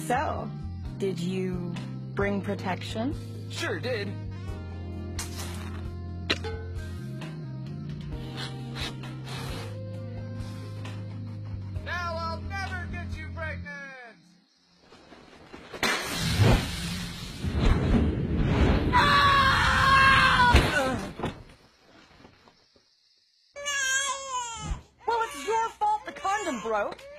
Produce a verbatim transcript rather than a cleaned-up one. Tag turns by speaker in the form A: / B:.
A: So, did you bring protection?
B: Sure did. Now I'll never get you pregnant!
A: Well, it's your fault the condom broke.